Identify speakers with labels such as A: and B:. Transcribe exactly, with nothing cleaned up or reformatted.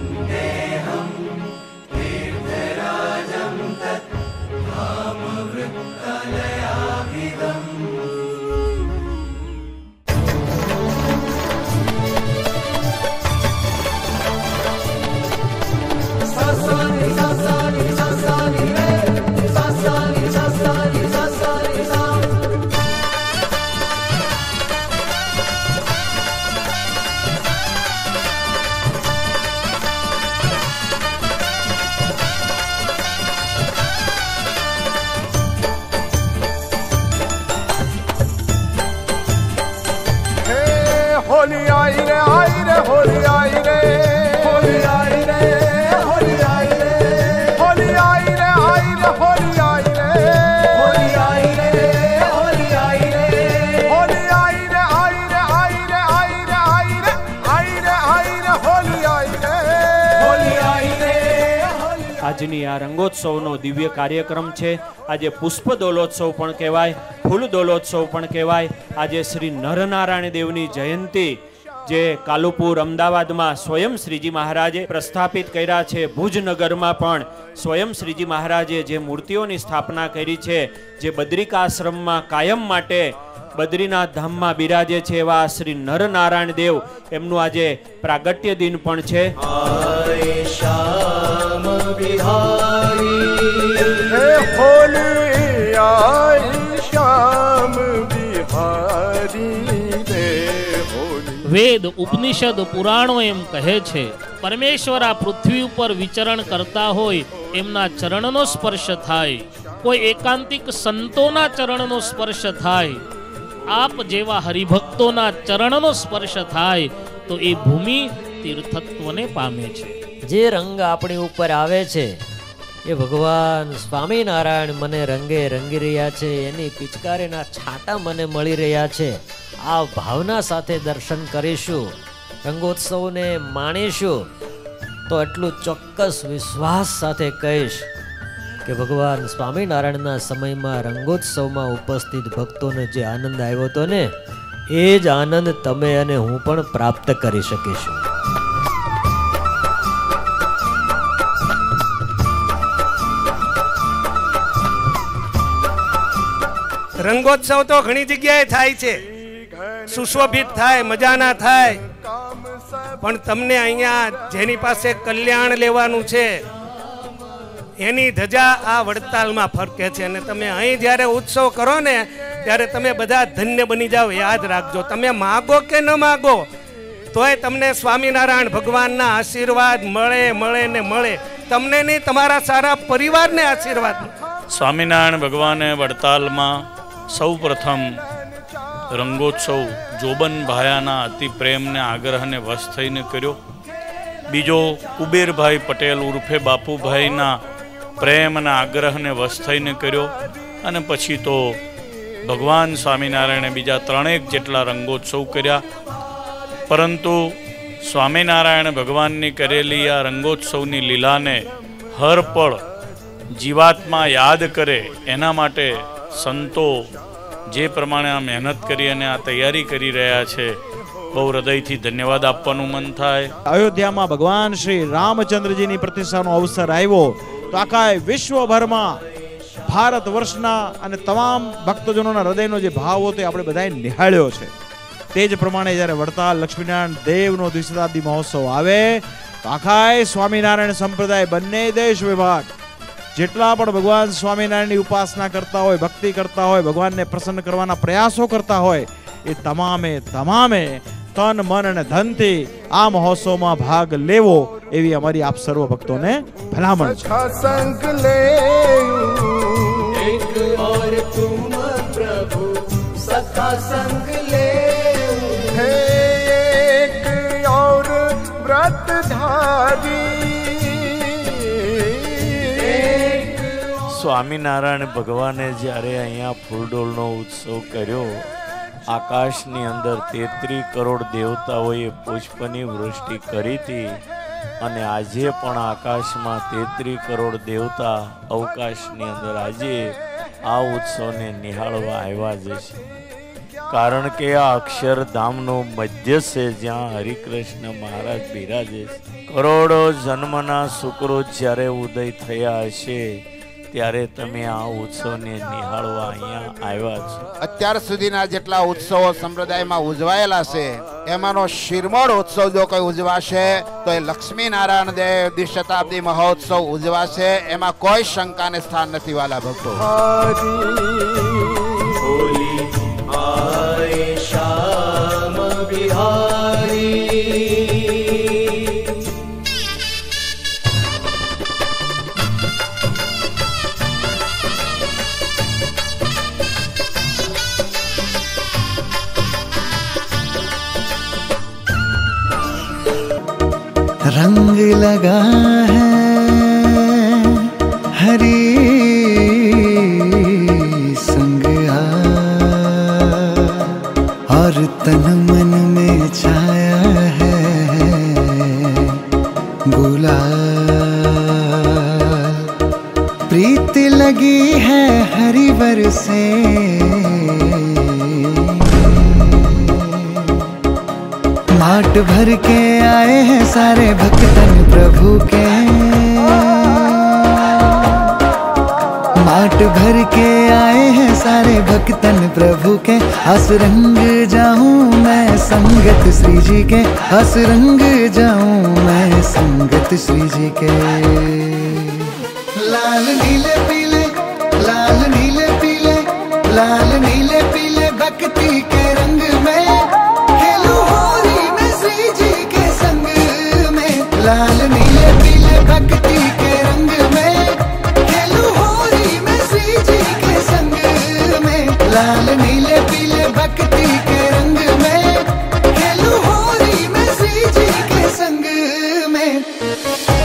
A: होली आई रे आई रे होली आई रे होली आई रे होली आई रे होली आई रे आई रे होली आई रे होली आई रे होली आई रे होली आई रे आई रे आई रे आई रे आई रे आई रे आई रे होली आई रे होली आई रे।
B: આજની આ રંગોત્સવનો દિવ્ય કાર્યક્રમ છે। આજે પુષ્પ દોલોત્સવ પણ કહેવાય, ફૂલ દોલોત્સવ પણ કહેવાય। આજે શ્રી નરનારાયણ દેવની જયંતિ જે કાલુપુર અમદાવાદમાં સ્વયં શ્રીજી મહારાજે પ્રસ્થાપિત કર્યા છે, ભુજનગરમાં પણ સ્વયં શ્રીજી મહારાજે જે મૂર્તિઓની સ્થાપના કરી છે, જે બદ્રિકાશ્રમમાં કાયમ માટે બદ્રીનાથ ધામમાં બિરાજે છે એવા શ્રી નરનારાયણ દેવ, એમનું આજે પ્રાગટ્ય દિન પણ છે।
A: हे होली आई श्याम बिहारी रे होली।
C: वेद उपनिषद पुराणो एम कहे छे परमेश्वर आ पृथ्वी पर विचरण करता होय एमना चरणनो स्पर्श थाय, कोई एकांतिक संतोना चरणनो स्पर्श थाय, आप जेवा हरिभक्तोना चरणनो स्पर्श थाय तो ए भूमि तीर्थत्वने पामे छे।
D: जे रंग आपणी ऊपर आवे छे એ ભગવાન સ્વામિનારાયણ મને રંગે રંગી રહ્યા છે, એની પિચકારીના છાંટા મને મળી રહ્યા છે। આ ભાવના સાથે દર્શન કરીશું, રંગોત્સવને માણીશું તો એટલું ચોક્કસ વિશ્વાસ સાથે કહીશ કે ભગવાન સ્વામિનારાયણના સમયમાં રંગોત્સવમાં ઉપસ્થિત ભક્તોને જે આનંદ આવ્યો હતો ને, એ જ આનંદ તમે અને હું પણ પ્રાપ્ત કરી શકીશું।
E: રંગોત્સવ તો ઘણી જગ્યાએ થાય છે, સુશોભિત થાય, મજાના થાય, પણ તમને અહીંયા જેની પાસે કલ્યાણ લેવાનું છે એની ધજા આ વડતાલમાં ફરકે છે। અને તમે અહીં જ્યારે ઉત્સવ કરો ને ત્યારે તમે બધા ધન્ય બની જાઓ। યાદ રાખજો, તમે માગો કે ન માગો તોય તમને સ્વામિનારાયણ ભગવાનના આશીર્વાદ મળે મળે ને મળે, તમને નહીં તમારા સારા પરિવારને આશીર્વાદ।
F: સ્વામિનારાયણ ભગવાને વડતાલમાં સૌ પ્રથમ રંગોત્સવ જોબન ભાયાના અતિ પ્રેમને આગ્રહને વશ થઈને કર્યો। બીજો કુબેરભાઈ પટેલ ઉર્ફે બાપુભાઈના પ્રેમ અને આગ્રહને વશ થઈને કર્યો। અને પછી તો ભગવાન સ્વામિનારાયણે બીજા ત્રણેક જેટલા રંગોત્સવ કર્યા। પરંતુ સ્વામિનારાયણ ભગવાનની કરેલી આ રંગોત્સવની લીલાને હર પળ જીવાત્મા યાદ કરે એના માટે સંતો જે પ્રમાણે આ મહેનત કરી અને આ તૈયારી કરી રહ્યા છે, બહુ હૃદયથી ધન્યવાદ આપવાનું મન થાય।
G: અયોધ્યામાં ભગવાન શ્રી રામચંદ્રજીની પ્રતિષ્ઠાનો અવસર આવ્યો તો આખા વિશ્વભરમાં ભારત વર્ષના અને તમામ ભક્તજનોના હૃદયનો જે ભાવ હતો એ આપણે બધાએ નિહાળ્યો છે। તે જ પ્રમાણે જ્યારે વડતાલ લક્ષ્મીનારાયણ દેવનો દ્વિશતાબ્દી મહોત્સવ આવે તો આખા સ્વામિનારાયણ સંપ્રદાય બંને દેશ વિભાગ જેટલા પણ ભગવાન સ્વામિનારાયણની ઉપાસના કરતા હોય, ભક્તિ કરતા હોય, ભગવાનને પ્રસન્ન કરવાના પ્રયાસો કરતા હોય, એ તમામે તમામે તન મન અને ધનથી આ મહોત્સવમાં ભાગ લેવો એવી અમારી આપ સર્વ ભક્તોને ભલામણ છે।
A: संग ले एक और तुम प्रभु सखा संग ले, एक और व्रतधारी।
F: સ્વામિનારાયણ ભગવાને જ્યારે અહીંયા ફૂલડોલનો ઉત્સવ કર્યો, આકાશની અંદર તેત્રીસ કરોડ દેવતાઓએ પુષ્પની વૃષ્ટિ કરી હતી અને આજે પણ આકાશમાં તેત્રીસ કરોડ દેવતા અવકાશની અંદર આજે આ ઉત્સવને નિહાળવા આવ્યા જ છે। કારણ કે આ અક્ષરધામનો મધ્ય છે જ્યાં હરિકૃષ્ણ મહારાજ બિરાજે છે।
H: કરોડો જન્મના શુક્રો જ્યારે ઉદય થયા હશે ત્યારે તમે આ ઉત્સવને નિહાળવા અહીંયા આવ્યા છો.
A: અત્યાર સુધીના જેટલા ઉત્સવો સંપ્રદાયમાં ઉજવાયેલા છે એમાંનો શિરમોર ઉત્સવ જો કોઈ ઉજવાશે તો એ લક્ષ્મી નારાયણ દેવ દ્વિશતાબ્દી મહોત્સવ ઉજવાશે. એમાં કોઈ શંકાને સ્થાન નથી વાલા ભક્તો.
I: होली आए श्याम बिहारी
J: रंग लगा है हरी संग आ और तन मन में छाया है गुलाल प्रीत लगी है हरिवर से माट भर के आए हैं सारे भक्तन प्रभु के माट भर के आए हैं सारे भक्तन प्रभु के हस रंग जाऊं मैं संगत श्री जी के हस रंग जाऊं मैं संगत श्री जी के लाल नीले पीले लाल नीले पीले लाल नीले पीले भक्ति के रंग में लाल नीले पीले भक्ति के रंग में खेलू होली में श्री जी के संग में लाल नीले पीले भक्ति के रंग में खेलू होली में श्री जी के संग में